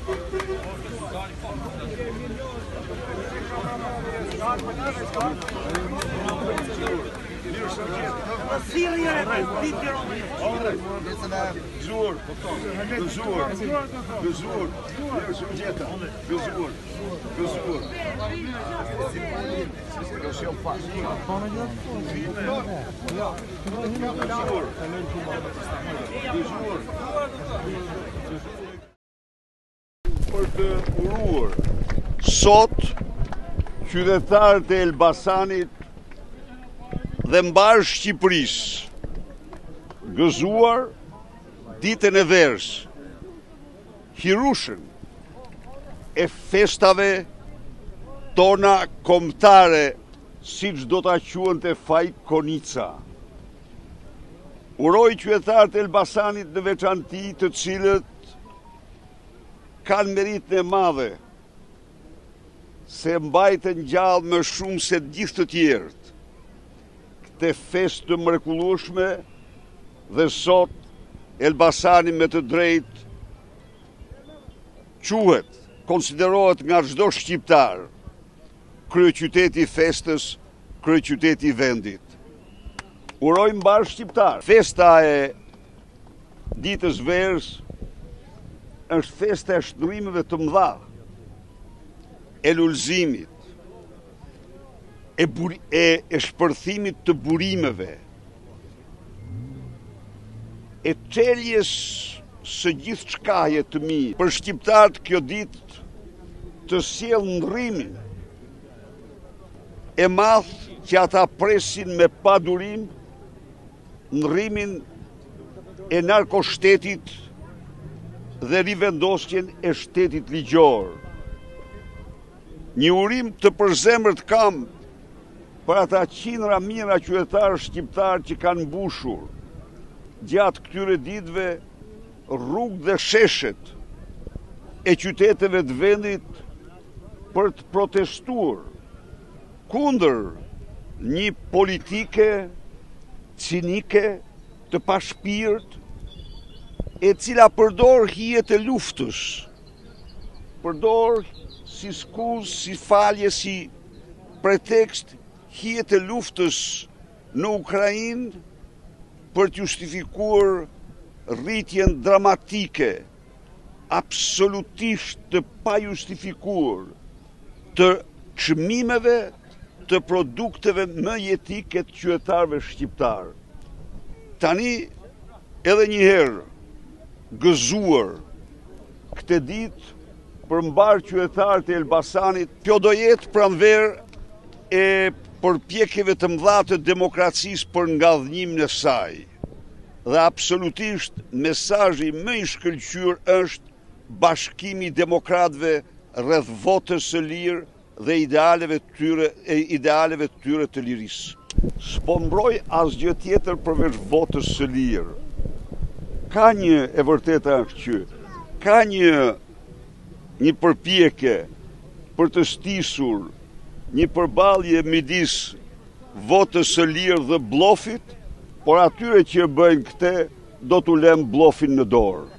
Për të uruar sot qytetarët e Elbasanit dhe mbar Shqipërisë, gëzuar ditën e verës, hirushën e festave tona kombëtare, siç do ta quante Fajkonica. Uroj qytetarët e Elbasanit në veçanti, të cilët kanë meritën e madhe se mbajtën gjallë më shumë se gjithë të tjerët këtë festë të mrekullueshme, dhe sot Elbasani me të drejtë quhet, konsiderohet nga çdo shqiptar kryeqyteti i festës, kryeqyteti i vendit. Uroj mbar shqiptar. Festa e ditës verës është festa e shndrymeve të mëdha, e lulëzimit, e shpërthimit të burimeve, e çeljes së gjithë çkaje të mirë. Për shqiptarët kjo ditë të sjell ndrrimin e madh që ata presin me padurim, ndrrimin e narkoshtetit dhe rivendosjen e shtetit ligjor. Një urim të përzemërt kam për ata qindra mijëra qytetarë shqiptarë që kanë mbushur gjatë këtyre ditëve rrugë dhe sheshet e qyteteve të vendit për të protestuar kundër një politike cinike të pashpirt, e cila përdor hijet e luftës, përdor si skuzë, si falje, si pretekst hijet e luftës në Ukrainë për të justifikuar rritjen dramatike, absolutisht të pajustifikuar, të çmimeve të produkteve më jetike të qytetarëve shqiptar. Tani edhe një herë gëzuar këtë ditë për mbar qytetarët e Elbasanit, kjo do jetë pranverë e përpjekjeve të mëdha të demokracisë për ngadhnimin e saj. Dhe absolutisht mesazhi më i shkëlqyer është bashkimi i demokratëve rreth votës së lirë dhe idealeve të tyre të lirisë. S'po mbroj asgjë tjetër përveç votës së lirë. Ka një, e vërteta është që ka një përpjekje për të stisur një përballje midis votës së lirë dhe bllofit, por atyre që bëjnë këtë do t'u lëmë bllofin në dorë.